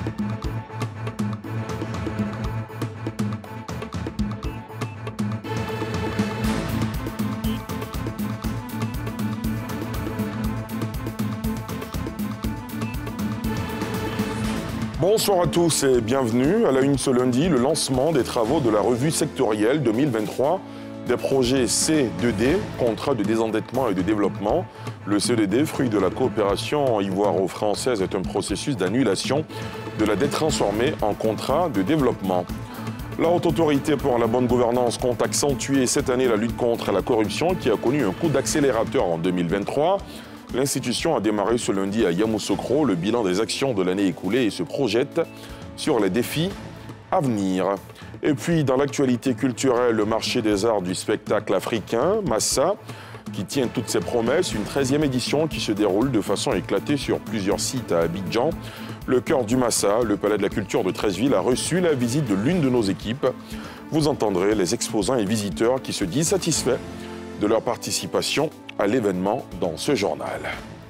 Bonsoir à tous et bienvenue à la une ce lundi, le lancement des travaux de la revue sectorielle 2023 des projets C2D, contrat de désendettement et de développement. Le C2D, fruit de la coopération ivoiro-française, est un processus d'annulation de la dette transformée en contrat de développement. La Haute Autorité pour la bonne gouvernance compte accentuer cette année la lutte contre la corruption qui a connu un coup d'accélérateur en 2023. L'institution a démarré ce lundi à Yamoussoukro le bilan des actions de l'année écoulée et se projette sur les défis à venir. Et puis, dans l'actualité culturelle, le marché des arts du spectacle africain, Massa, qui tient toutes ses promesses, une 13e édition qui se déroule de façon éclatée sur plusieurs sites à Abidjan. Le cœur du Massa, le Palais de la Culture de Treichville, a reçu la visite de l'une de nos équipes. Vous entendrez les exposants et visiteurs qui se disent satisfaits de leur participation à l'événement dans ce journal.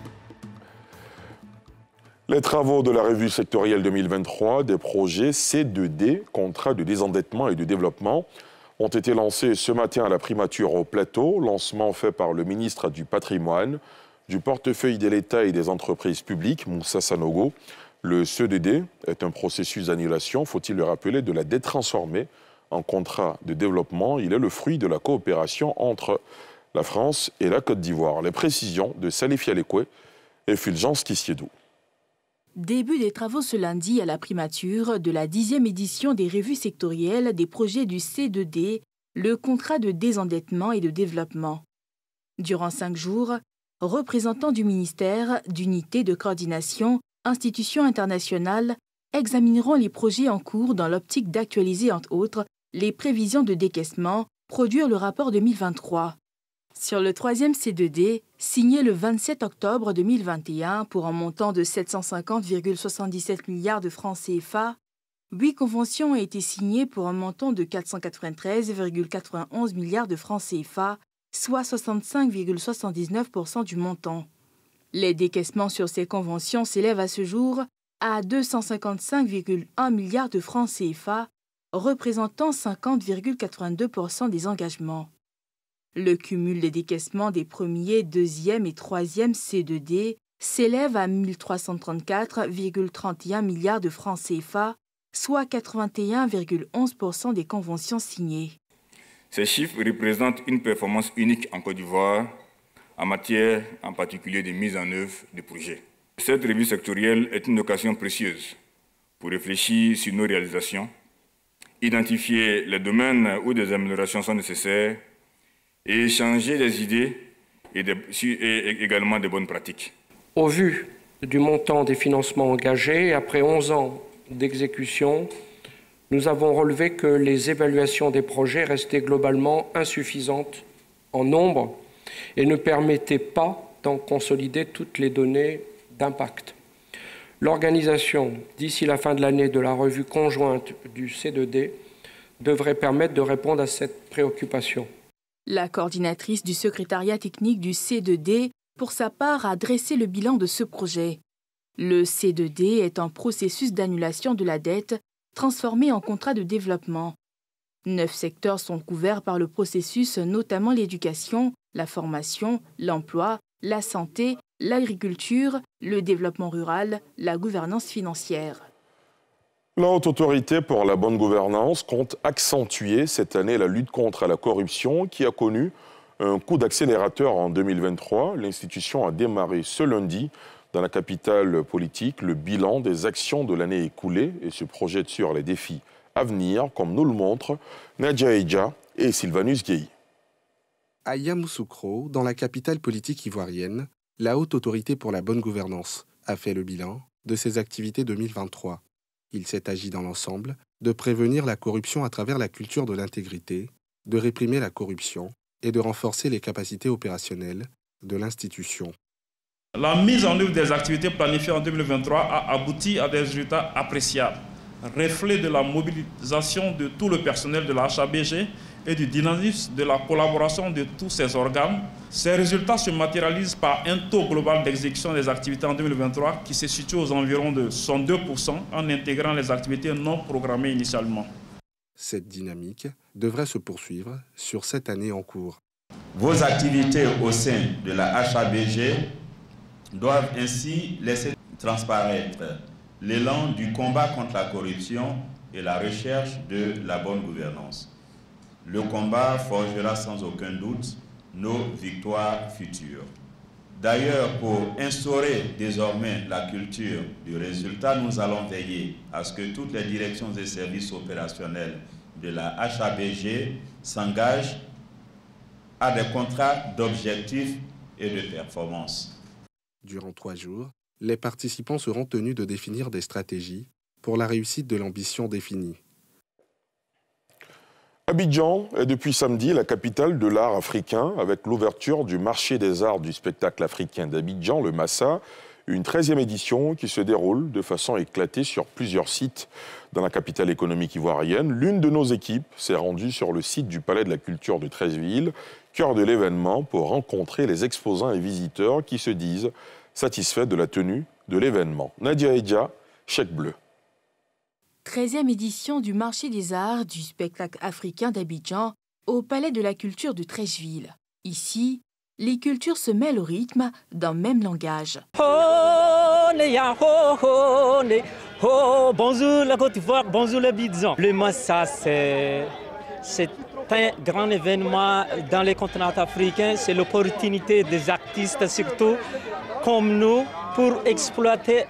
Les travaux de la revue sectorielle 2023 des projets C2D, contrat de désendettement et de développement, ont été lancés ce matin à la primature au Plateau, lancement fait par le ministre du Patrimoine, du portefeuille de l'État et des entreprises publiques, Moussa Sanogo. Le C2D est un processus d'annulation, faut-il le rappeler, de la dette transformée en contrat de développement. Il est le fruit de la coopération entre la France et la Côte d'Ivoire. Les précisions de Salif Yalekwe et Fulgence Kissiedou. Début des travaux ce lundi à la primature de la 10e édition des revues sectorielles des projets du C2D, le contrat de désendettement et de développement. Durant 5 jours, représentants du ministère, d'unités de coordination, institutions internationales examineront les projets en cours dans l'optique d'actualiser entre autres les prévisions de décaissement, produire le rapport 2023. Sur le 3e C2D, signé le 27 octobre 2021 pour un montant de 750,77 milliards de francs CFA, 8 conventions ont été signées pour un montant de 493,91 milliards de francs CFA, soit 65,79% du montant. Les décaissements sur ces conventions s'élèvent à ce jour à 255,1 milliards de francs CFA, représentant 50,82% des engagements. Le cumul des décaissements des premiers, deuxième et troisième C2D s'élève à 1334,31 milliards de francs CFA, soit 81,11% des conventions signées. Ces chiffres représentent une performance unique en Côte d'Ivoire en matière en particulier de mise en œuvre de projets. Cette revue sectorielle est une occasion précieuse pour réfléchir sur nos réalisations, identifier les domaines où des améliorations sont nécessaires et échanger des idées et également des bonnes pratiques. Au vu du montant des financements engagés, après 11 ans d'exécution, nous avons relevé que les évaluations des projets restaient globalement insuffisantes en nombre et ne permettaient pas d'en consolider toutes les données d'impact. L'organisation, d'ici la fin de l'année, de la revue conjointe du C2D devrait permettre de répondre à cette préoccupation. La coordinatrice du secrétariat technique du C2D, pour sa part, a dressé le bilan de ce projet. Le C2D est un processus d'annulation de la dette transformé en contrat de développement. 9 secteurs sont couverts par le processus, notamment l'éducation, la formation, l'emploi, la santé, l'agriculture, le développement rural, la gouvernance financière. La Haute Autorité pour la bonne gouvernance compte accentuer cette année la lutte contre la corruption qui a connu un coup d'accélérateur en 2023. L'institution a démarré ce lundi dans la capitale politique le bilan des actions de l'année écoulée et se projette sur les défis à venir, comme nous le montrent Nadia Eidja et Sylvanus Gueye. À Yamoussoukro, dans la capitale politique ivoirienne, la Haute Autorité pour la bonne gouvernance a fait le bilan de ses activités 2023. Il s'est agi dans l'ensemble de prévenir la corruption à travers la culture de l'intégrité, de réprimer la corruption et de renforcer les capacités opérationnelles de l'institution. La mise en œuvre des activités planifiées en 2023 a abouti à des résultats appréciables, reflet de la mobilisation de tout le personnel de la HABG et du dynamisme de la collaboration de tous ces organes, ces résultats se matérialisent par un taux global d'exécution des activités en 2023 qui se situe aux environs de 102% en intégrant les activités non programmées initialement. Cette dynamique devrait se poursuivre sur cette année en cours. Vos activités au sein de la HABG doivent ainsi laisser transparaître l'élan du combat contre la corruption et la recherche de la bonne gouvernance. Le combat forgera sans aucun doute nos victoires futures. D'ailleurs, pour instaurer désormais la culture du résultat, nous allons veiller à ce que toutes les directions et services opérationnels de la HABG s'engagent à des contrats d'objectifs et de performance. Durant 3 jours, les participants seront tenus de définir des stratégies pour la réussite de l'ambition définie. Abidjan est depuis samedi la capitale de l'art africain avec l'ouverture du marché des arts du spectacle africain d'Abidjan, le Massa, une 13e édition qui se déroule de façon éclatée sur plusieurs sites dans la capitale économique ivoirienne. L'une de nos équipes s'est rendue sur le site du Palais de la Culture de Treichville, cœur de l'événement, pour rencontrer les exposants et visiteurs qui se disent satisfaits de la tenue de l'événement. Nadia Edja, Chèque Bleu. 13e édition du marché des arts du spectacle africain d'Abidjan au Palais de la Culture de Treichville. Ici, les cultures se mêlent au rythme d'un même langage. Bonjour la Côte d'Ivoire, bonjour l'Abidjan. Le Massa, c'est un grand événement dans les continents africains. C'est l'opportunité des artistes, surtout comme nous, pour exploiter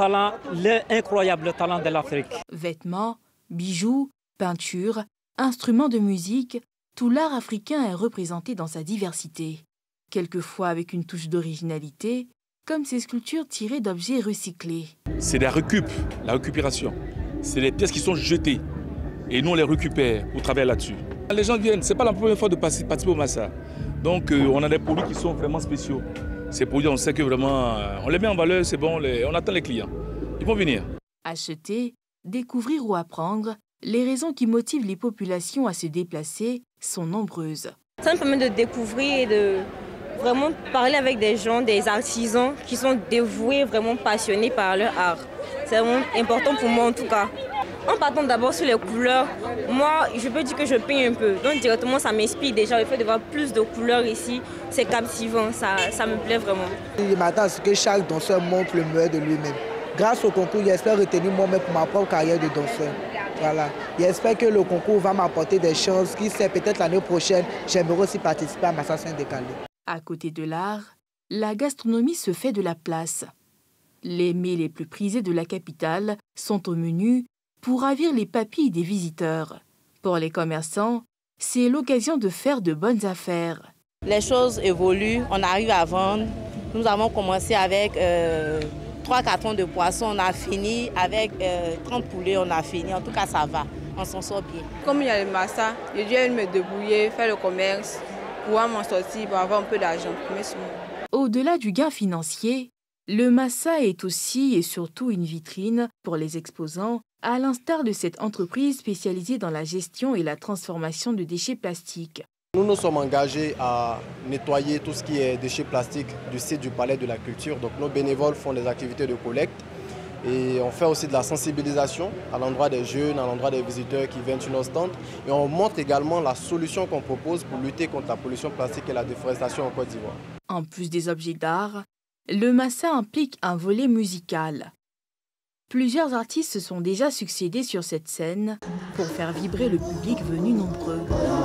l'incroyable talent de l'Afrique. Vêtements, bijoux, peintures, instruments de musique, tout l'art africain est représenté dans sa diversité. Quelquefois avec une touche d'originalité, comme ces sculptures tirées d'objets recyclés. C'est la récupération. C'est les pièces qui sont jetées. Et nous, on les récupère pour travailler là-dessus. Les gens viennent, ce n'est pas la première fois de participer au Massa. Donc, on a des produits qui sont vraiment spéciaux. Ces produits, on sait que vraiment, on les met en valeur, c'est bon, on attend les clients. Ils vont venir. Acheter, découvrir ou apprendre, les raisons qui motivent les populations à se déplacer sont nombreuses. Ça me permet de découvrir et de vraiment parler avec des gens, des artisans qui sont dévoués, vraiment passionnés par leur art. C'est vraiment important pour moi en tout cas. En partant d'abord sur les couleurs, moi je peux dire que je peins un peu. Donc directement ça m'inspire déjà. Le fait de voir plus de couleurs ici, c'est captivant, ça me plaît vraiment. Je m'attends à ce que chaque danseur montre le meilleur de lui-même. Grâce au concours, j'espère retenir moi-même pour ma propre carrière de danseur. Voilà. J'espère que le concours va m'apporter des chances. Qui sait, peut-être l'année prochaine, j'aimerais aussi participer à Massa Saint-Décalé. À côté de l'art, la gastronomie se fait de la place. Les mets les plus prisés de la capitale sont au menu pour ravir les papilles des visiteurs. Pour les commerçants, c'est l'occasion de faire de bonnes affaires. Les choses évoluent, on arrive à vendre. Nous avons commencé avec 3 cartons de poissons, on a fini avec 30 poulets, on a fini. En tout cas, ça va, on s'en sort bien. Comme il y a le Massa, je viens me débrouiller, faire le commerce, pouvoir m'en sortir pour avoir un peu d'argent. Au-delà du gain financier, le Massa est aussi et surtout une vitrine pour les exposants, à l'instar de cette entreprise spécialisée dans la gestion et la transformation de déchets plastiques. Nous nous sommes engagés à nettoyer tout ce qui est déchets plastiques du site du Palais de la Culture. Donc nos bénévoles font des activités de collecte et on fait aussi de la sensibilisation à l'endroit des jeunes, à l'endroit des visiteurs qui viennent sur nos stands. Et on montre également la solution qu'on propose pour lutter contre la pollution plastique et la déforestation en Côte d'Ivoire. En plus des objets d'art, le Massa implique un volet musical. Plusieurs artistes se sont déjà succédés sur cette scène pour faire vibrer le public venu nombreux.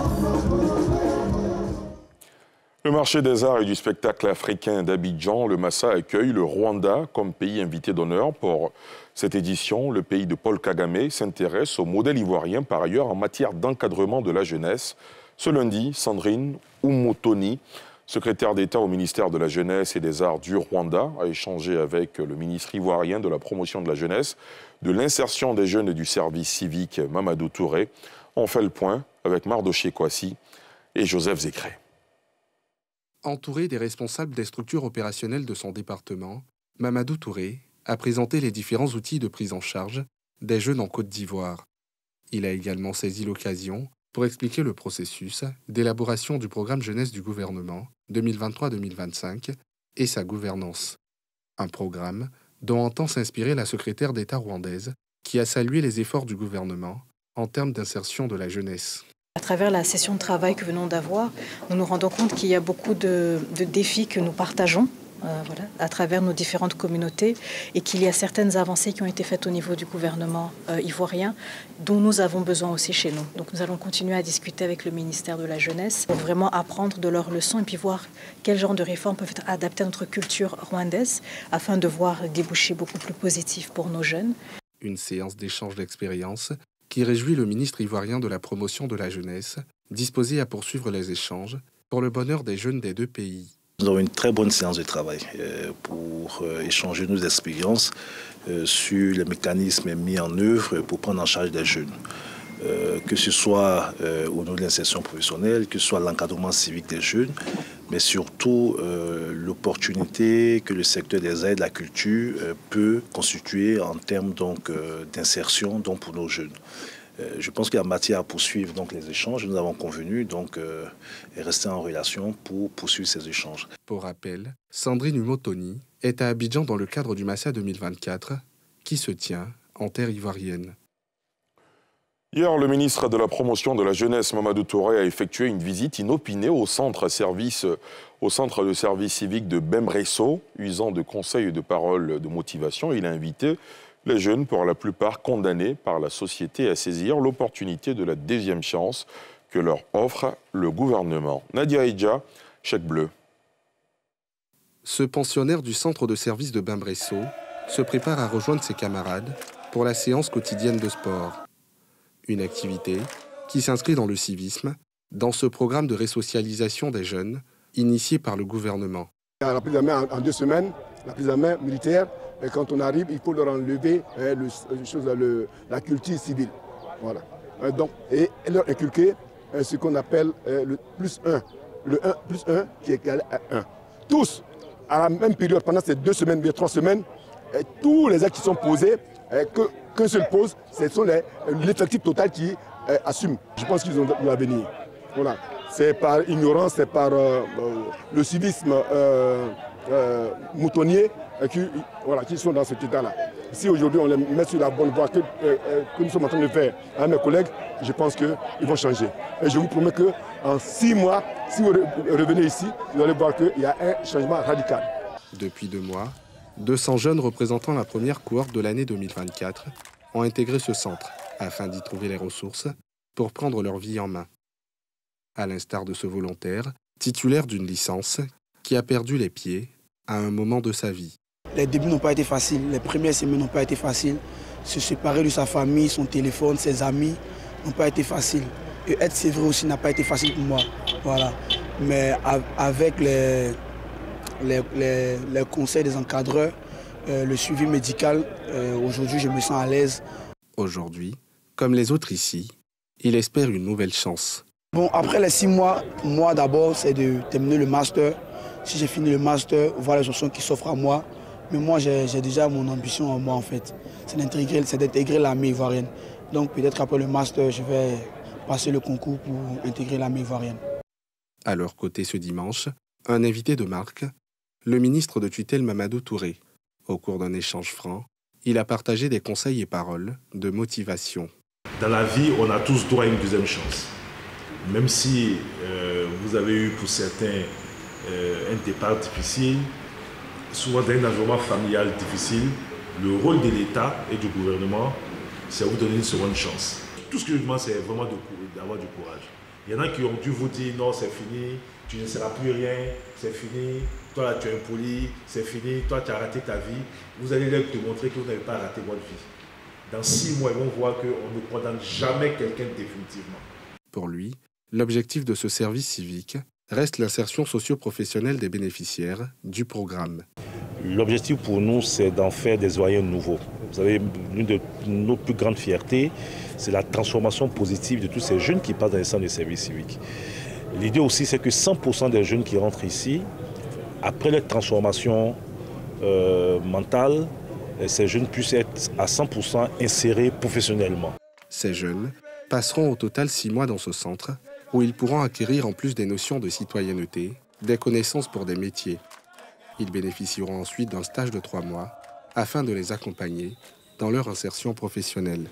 Le marché des arts et du spectacle africain d'Abidjan, le Massa, accueille le Rwanda comme pays invité d'honneur. Pour cette édition, le pays de Paul Kagame s'intéresse au modèle ivoirien par ailleurs en matière d'encadrement de la jeunesse. Ce lundi, Sandrine Umutoni, secrétaire d'État au ministère de la Jeunesse et des Arts du Rwanda, a échangé avec le ministre ivoirien de la promotion de la jeunesse, de l'insertion des jeunes et du service civique, Mamadou Touré. On fait le point avec Mardoché Kwasi et Joseph Zécré. Entouré des responsables des structures opérationnelles de son département, Mamadou Touré a présenté les différents outils de prise en charge des jeunes en Côte d'Ivoire. Il a également saisi l'occasion pour expliquer le processus d'élaboration du programme jeunesse du gouvernement 2023-2025 et sa gouvernance. Un programme dont entend s'inspirer la secrétaire d'État rwandaise qui a salué les efforts du gouvernement en termes d'insertion de la jeunesse. À travers la session de travail que venons d'avoir, nous nous rendons compte qu'il y a beaucoup de défis que nous partageons à travers nos différentes communautés et qu'il y a certaines avancées qui ont été faites au niveau du gouvernement ivoirien dont nous avons besoin aussi chez nous. Donc nous allons continuer à discuter avec le ministère de la Jeunesse pour vraiment apprendre de leurs leçons et puis voir quel genre de réformes peuvent être adaptées à notre culture rwandaise afin de voir des débouchés beaucoup plus positifs pour nos jeunes. Une séance d'échange d'expériences qui réjouit le ministre ivoirien de la promotion de la jeunesse, disposé à poursuivre les échanges pour le bonheur des jeunes des deux pays. Nous avons une très bonne séance de travail pour échanger nos expériences sur les mécanismes mis en œuvre pour prendre en charge des jeunes. Que ce soit au niveau de l'insertion professionnelle, que ce soit l'encadrement civique des jeunes, mais surtout l'opportunité que le secteur des arts et de la culture peut constituer en termes d'insertion pour nos jeunes. Je pense qu'il y a matière à poursuivre les échanges. Nous avons convenu et rester en relation pour poursuivre ces échanges. Pour rappel, Sandrine Umotoni est à Abidjan dans le cadre du Massa 2024 qui se tient en terre ivoirienne. Hier, le ministre de la Promotion de la Jeunesse, Mamadou Touré, a effectué une visite inopinée au centre de service civique de Bembresso, usant de conseils et de paroles de motivation. Il a invité les jeunes, pour la plupart condamnés par la société, à saisir l'opportunité de la deuxième chance que leur offre le gouvernement. Nadia Edja, Chèque Bleu. Ce pensionnaire du centre de service de Bembresso se prépare à rejoindre ses camarades pour la séance quotidienne de sport. Une activité qui s'inscrit dans le civisme, dans ce programme de resocialisation des jeunes initié par le gouvernement. La prise en main en 2 semaines, la prise en main militaire, et quand on arrive, il faut leur enlever la culture civile. Voilà. Et leur inculquer ce qu'on appelle le +1. Le 1 + 1 qui est égal à 1. Tous, à la même période, pendant ces 2 semaines, 3 semaines, tous les actes qui sont posés, qu'un seul pose, ce sont l'effectif total qui assume. Je pense qu'ils ont de l'avenir. Voilà. C'est par ignorance, c'est par le civisme moutonnier qui sont dans cet état-là. Si aujourd'hui on les met sur la bonne voie que nous sommes en train de faire à mes collègues, je pense qu'ils vont changer. Et je vous promets qu'en 6 mois, si vous revenez ici, vous allez voir qu'il y a un changement radical. Depuis 2 mois, 200 jeunes représentant la première cohorte de l'année 2024 ont intégré ce centre afin d'y trouver les ressources pour prendre leur vie en main. À l'instar de ce volontaire, titulaire d'une licence, qui a perdu les pieds à un moment de sa vie. Les débuts n'ont pas été faciles, les premières semaines n'ont pas été faciles. Se séparer de sa famille, son téléphone, ses amis n'ont pas été faciles. Et être sévré aussi n'a pas été facile pour moi. Voilà. Mais avec les conseils des encadreurs, le suivi médical, aujourd'hui je me sens à l'aise. Aujourd'hui, comme les autres ici, il espère une nouvelle chance. Bon, après les 6 mois, moi d'abord, c'est de terminer le master. Si j'ai fini le master, voir les options qui s'offrent à moi. Mais moi, j'ai déjà mon ambition en moi, en fait. C'est d'intégrer l'armée ivoirienne. Donc peut-être qu'après le master, je vais passer le concours pour intégrer l'armée ivoirienne. À leur côté ce dimanche, un invité de marque, le ministre de tutelle Mamadou Touré. Au cours d'un échange franc, il a partagé des conseils et paroles de motivation. Dans la vie, on a tous droit à une deuxième chance. Même si vous avez eu pour certains un départ difficile, souvent dans un environnement familial difficile, le rôle de l'État et du gouvernement, c'est vous donner une seconde chance. Tout ce que je demande, c'est vraiment d'avoir du courage. Il y en a qui ont dû vous dire non, c'est fini, tu ne seras plus rien, c'est fini, toi là tu es impoli, c'est fini, toi tu as raté ta vie. Vous allez leur montrer que vous n'avez pas raté votre vie. Dans 6 mois, ils vont voir qu'on ne condamne jamais quelqu'un définitivement. Pour lui, l'objectif de ce service civique reste l'insertion socio-professionnelle des bénéficiaires du programme. L'objectif pour nous, c'est d'en faire des citoyens nouveaux. Vous savez, l'une de nos plus grandes fiertés, c'est la transformation positive de tous ces jeunes qui passent dans les centres de service civique. L'idée aussi, c'est que 100% des jeunes qui rentrent ici, après leur transformation mentale, ces jeunes puissent être à 100% insérés professionnellement. Ces jeunes passeront au total 6 mois dans ce centre, où ils pourront acquérir en plus des notions de citoyenneté, des connaissances pour des métiers. Ils bénéficieront ensuite d'un stage de 3 mois, afin de les accompagner dans leur insertion professionnelle.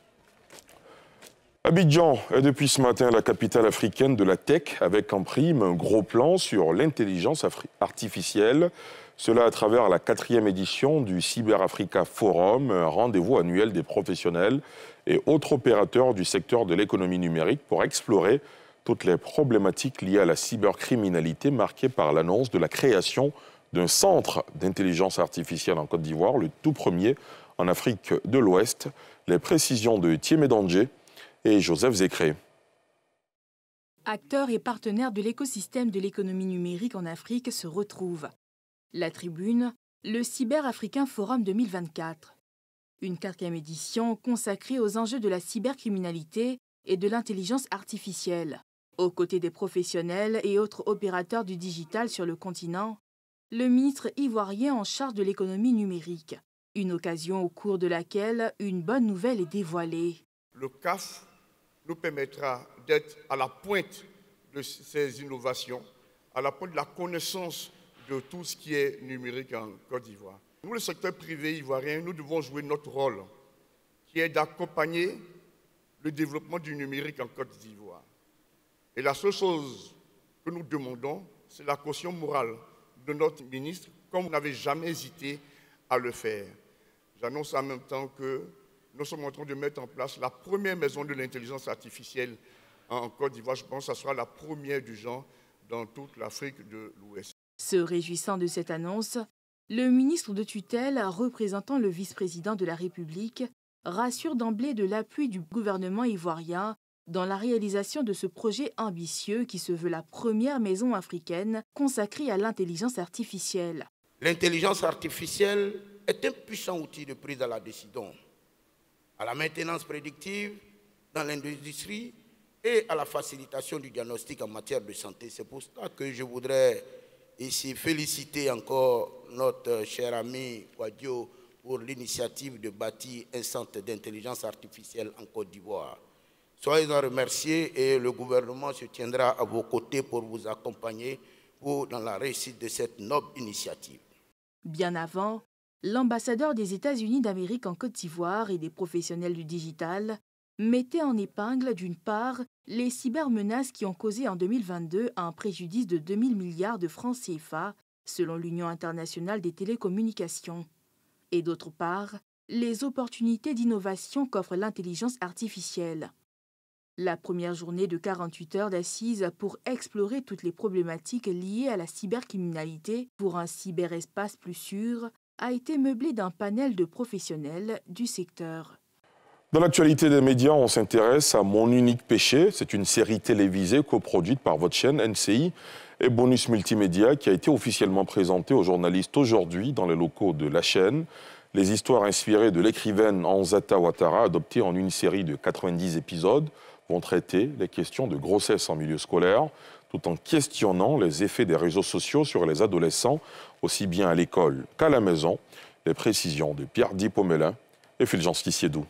Abidjan est depuis ce matin la capitale africaine de la tech, avec en prime un gros plan sur l'intelligence artificielle. Cela à travers la 4e édition du Cyber Africa Forum, un rendez-vous annuel des professionnels et autres opérateurs du secteur de l'économie numérique pour explorer toutes les problématiques liées à la cybercriminalité, marquées par l'annonce de la création d'un centre d'intelligence artificielle en Côte d'Ivoire, le tout premier en Afrique de l'Ouest. Les précisions de Thiemé Danger et Joseph Zécré. Acteurs et partenaires de l'écosystème de l'économie numérique en Afrique se retrouvent. La tribune, le Cyber Africain Forum 2024. Une 4e édition consacrée aux enjeux de la cybercriminalité et de l'intelligence artificielle. Aux côtés des professionnels et autres opérateurs du digital sur le continent, le ministre ivoirien en charge de l'économie numérique. Une occasion au cours de laquelle une bonne nouvelle est dévoilée. Le CAF nous permettra d'être à la pointe de ces innovations, à la pointe de la connaissance de tout ce qui est numérique en Côte d'Ivoire. Nous, le secteur privé ivoirien, nous devons jouer notre rôle, qui est d'accompagner le développement du numérique en Côte d'Ivoire. Et la seule chose que nous demandons, c'est la caution morale de notre ministre, comme vous n'avez jamais hésité à le faire. J'annonce en même temps que nous sommes en train de mettre en place la première maison de l'intelligence artificielle en Côte d'Ivoire. Je pense que ce sera la première du genre dans toute l'Afrique de l'Ouest. Se réjouissant de cette annonce, le ministre de tutelle, représentant le vice-président de la République, rassure d'emblée de l'appui du gouvernement ivoirien dans la réalisation de ce projet ambitieux qui se veut la première maison africaine consacrée à l'intelligence artificielle. L'intelligence artificielle est un puissant outil de prise à la décision, à la maintenance prédictive dans l'industrie et à la facilitation du diagnostic en matière de santé. C'est pour ça que je voudrais ici féliciter encore notre cher ami Wadio pour l'initiative de bâtir un centre d'intelligence artificielle en Côte d'Ivoire. Soyez-en remerciés et le gouvernement se tiendra à vos côtés pour vous accompagner dans la réussite de cette noble initiative. Bien avant, l'ambassadeur des États-Unis d'Amérique en Côte d'Ivoire et des professionnels du digital mettaient en épingle d'une part les cybermenaces qui ont causé en 2022 un préjudice de 2000 milliards de francs CFA, selon l'Union internationale des télécommunications, et d'autre part les opportunités d'innovation qu'offre l'intelligence artificielle. La première journée de 48 heures d'assises pour explorer toutes les problématiques liées à la cybercriminalité pour un cyberespace plus sûr a été meublée d'un panel de professionnels du secteur. Dans l'actualité des médias, on s'intéresse à Mon Unique Péché. C'est une série télévisée coproduite par votre chaîne NCI et Bonus Multimédia qui a été officiellement présentée aux journalistes aujourd'hui dans les locaux de la chaîne. Les histoires inspirées de l'écrivaine Anzata Ouattara, adoptées en une série de 90 épisodes, vont traiter les questions de grossesse en milieu scolaire, tout en questionnant les effets des réseaux sociaux sur les adolescents, aussi bien à l'école qu'à la maison. Les précisions de Pierre Dipomelin et Fulgence Kissiedou.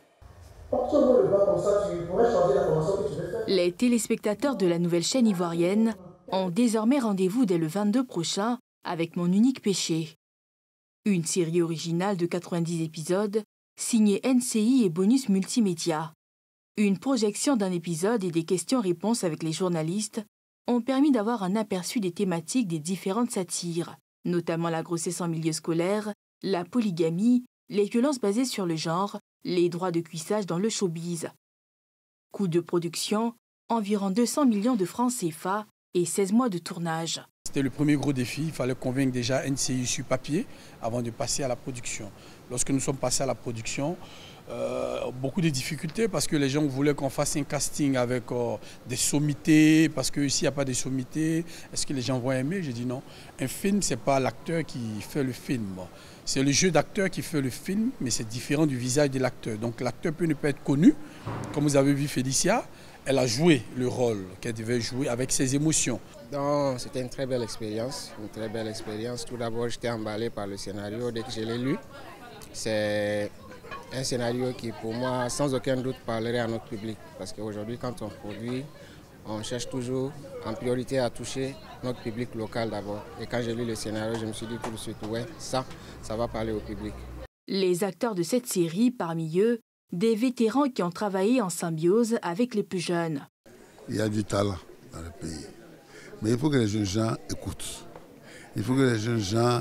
Les téléspectateurs de la nouvelle chaîne ivoirienne ont désormais rendez-vous dès le 22 prochain avec Mon Unique Péché. Une série originale de 90 épisodes, signée NCI et Bonus Multimédia. Une projection d'un épisode et des questions-réponses avec les journalistes ont permis d'avoir un aperçu des thématiques des différentes satires, notamment la grossesse en milieu scolaire, la polygamie, les violences basées sur le genre, les droits de cuissage dans le showbiz. Coût de production, environ 200 millions de francs CFA et 16 mois de tournage. C'était le premier gros défi, il fallait convaincre déjà NCI sur papier avant de passer à la production. Lorsque nous sommes passés à la production, beaucoup de difficultés parce que les gens voulaient qu'on fasse un casting avec des sommités, parce qu'ici il n'y a pas de sommités. Est-ce que les gens vont aimer? J'ai dit non. Un film, ce n'est pas l'acteur qui fait le film. C'est le jeu d'acteur qui fait le film, mais c'est différent du visage de l'acteur. Donc l'acteur peut ne pas être connu. Comme vous avez vu Félicia, elle a joué le rôle qu'elle devait jouer avec ses émotions. C'était une très belle expérience, une très belle expérience. Tout d'abord, j'étais emballé par le scénario dès que je l'ai lu. C'est Un scénario qui, pour moi, sans aucun doute, parlerait à notre public. Parce qu'aujourd'hui, quand on produit, on cherche toujours en priorité à toucher notre public local d'abord. Et quand j'ai lu le scénario, je me suis dit tout de suite, ouais, ça va parler au public. Les acteurs de cette série, parmi eux, des vétérans qui ont travaillé en symbiose avec les plus jeunes. Il y a du talent dans le pays. Mais il faut que les jeunes gens écoutent. Il faut que les jeunes gens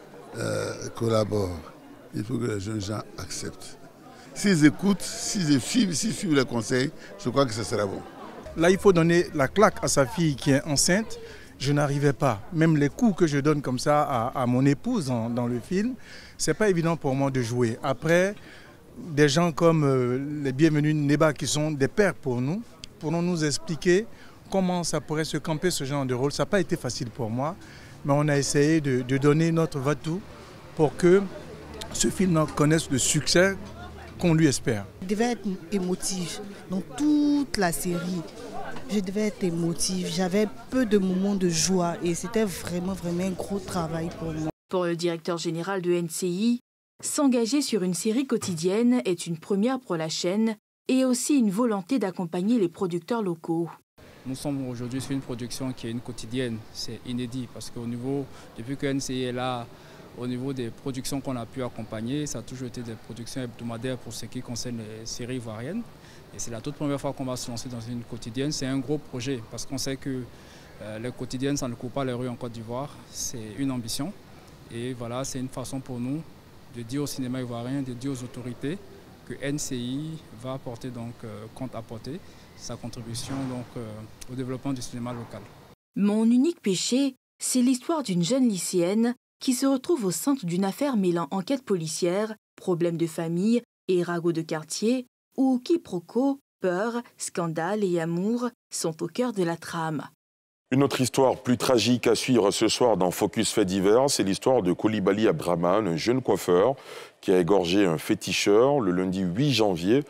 collaborent. Il faut que les jeunes gens acceptent. S'ils écoutent, s'ils suivent les conseils, je crois que ce sera bon. Là, il faut donner la claque à sa fille qui est enceinte. Je n'arrivais pas. Même les coups que je donne comme ça à mon épouse dans le film, ce n'est pas évident pour moi de jouer. Après, des gens comme les bienvenus Neba qui sont des pères pour nous expliquer comment ça pourrait se camper ce genre de rôle. Ça n'a pas été facile pour moi, mais on a essayé de donner notre va-tout pour que ce film connaisse le succès qu'on lui espère. Je devais être émotive dans toute la série. Je devais être émotive. J'avais peu de moments de joie et c'était vraiment un gros travail pour moi. Pour le directeur général de NCI, s'engager sur une série quotidienne est une première pour la chaîne et aussi une volonté d'accompagner les producteurs locaux. Nous sommes aujourd'hui sur une production qui est une quotidienne. C'est inédit parce qu'au niveau, depuis que NCI est là, au niveau des productions qu'on a pu accompagner, ça a toujours été des productions hebdomadaires pour ce qui concerne les séries ivoiriennes. Et c'est la toute première fois qu'on va se lancer dans une quotidienne. C'est un gros projet parce qu'on sait que les quotidiennes, ça ne court pas les rues en Côte d'Ivoire. C'est une ambition. Et voilà, c'est une façon pour nous de dire au cinéma ivoirien, de dire aux autorités que NCI va apporter compte apporter sa contribution au développement du cinéma local. Mon unique péché, c'est l'histoire d'une jeune lycéenne qui se retrouve au centre d'une affaire mêlant enquête policière, problèmes de famille et ragots de quartier, où quiproquos, peur, scandale et amour sont au cœur de la trame. Une autre histoire plus tragique à suivre ce soir dans Focus Faits divers, c'est l'histoire de Koulibaly Abdrahmane, un jeune coiffeur qui a égorgé un féticheur le lundi 8 janvier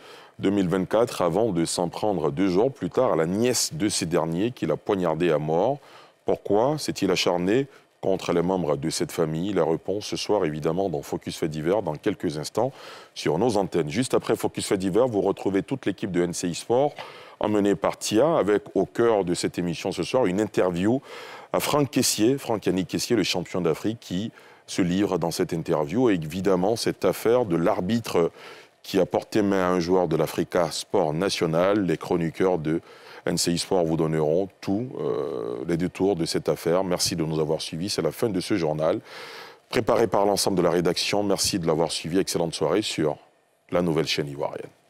2024 avant de s'en prendre 2 jours plus tard à la nièce de ces derniers qu'il a poignardé à mort. Pourquoi s'est-il acharné contre les membres de cette famille? La réponse ce soir, évidemment, dans Focus Faits divers, dans quelques instants, sur nos antennes. Juste après Focus Faits divers, vous retrouvez toute l'équipe de NCI Sport, emmenée par Tia, avec au cœur de cette émission ce soir, une interview à Franck Yannick Kessié, le champion d'Afrique, qui se livre dans cette interview. Et évidemment, cette affaire de l'arbitre qui a porté main à un joueur de l'Africa Sport National. Les chroniqueurs de NCI Sport vous donneront tous les détours de cette affaire. Merci de nous avoir suivis. C'est la fin de ce journal, préparé par l'ensemble de la rédaction. Merci de l'avoir suivi. Excellente soirée sur la nouvelle chaîne ivoirienne.